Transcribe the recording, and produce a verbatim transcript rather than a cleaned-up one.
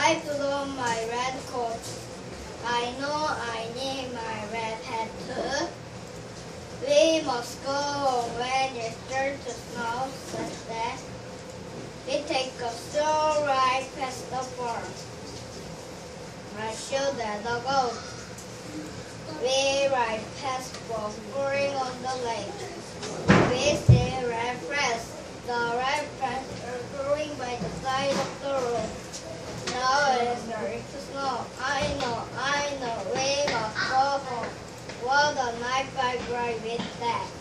I put on my red coat. I know I need my red hat too. We must go when it starts to snow, said Dad. We take a slow ride past the farm. I shoot at the goat. We ride past both pouring on the lake. We see red flags. The red flags are growing by the side of the road. Now it is starting to snow. I know, I know, we must go home. What a night bike ride with that.